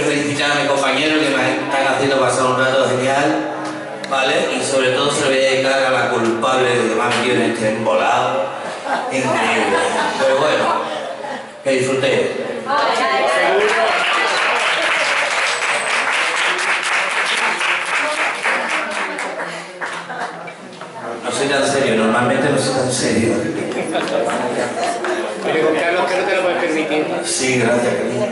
felicitar a mi compañero que me están haciendo pasar un rato genial, ¿vale? Y sobre todo se lo voy a dedicar a la culpable de que me ha metido en este embolado. Increíble. Pero bueno, que disfrutéis. No soy tan serio, normalmente no soy tan serio. Pero con Carlos que no te lo puedes permitir. Sí, gracias, cariño.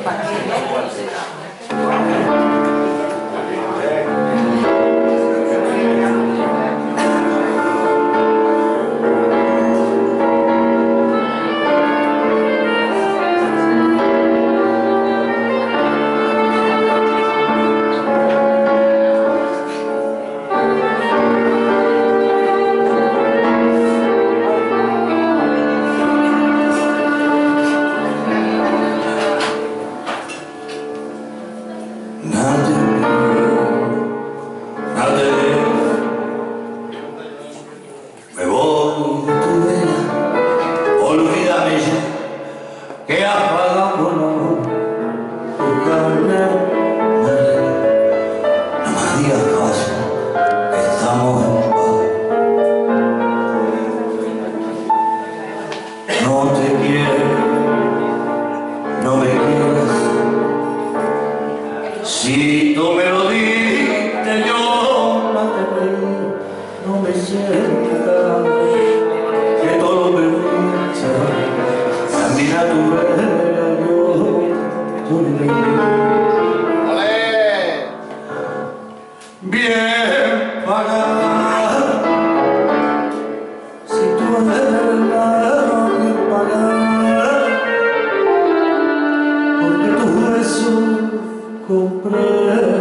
Me voy de tu vera, olvídame ya, que apaga por amor tu carne. No me digas caso, estamos en paz. No te quiero, no me quieres. Si tú me lo diste, yo no te pedí. No me sientas que todo me gusta. También a tu vera yo le ¡Olé! bien pagada. Si tú eres bien pagada, porque tu beso compré.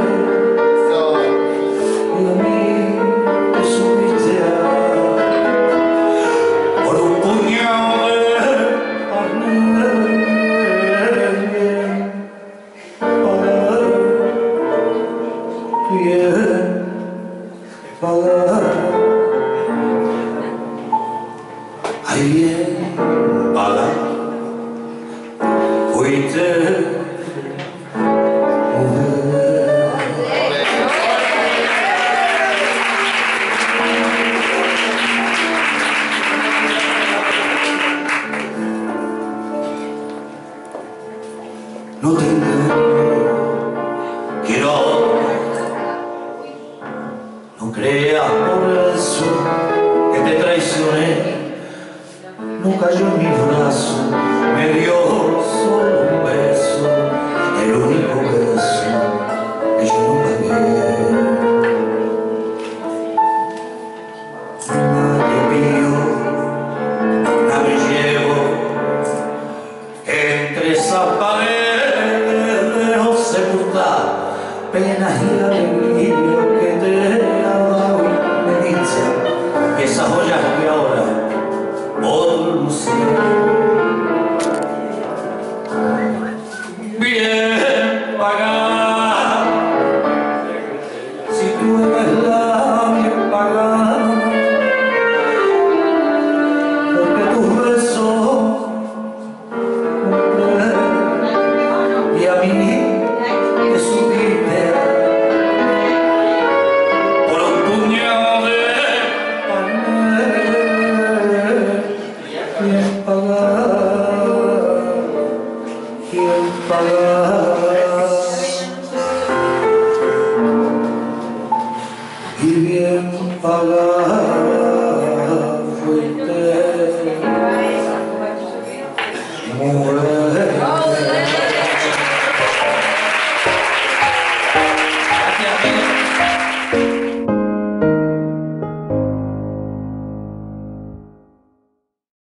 Y a mí te subiste por un puñado de carne bien pagada, bien pagada. Ay, bien pagada, fuiste. No te engaño, quiero, no creas por eso que te traicioné. No cayó en mis brazos, me dio solo un beso, el único beso que yo no pagué. Nadie mío, nadie llevo entre esas paredes. Penas y alegría que te ha dado me dice que esas joyas que ahora por lucir bien pagadas. Si tú eres la bien pagada, porque tus besos compré y a mí te subiste por un puñado de carne bien pagada, bien pagada y bien pagada fuiste. Mujer.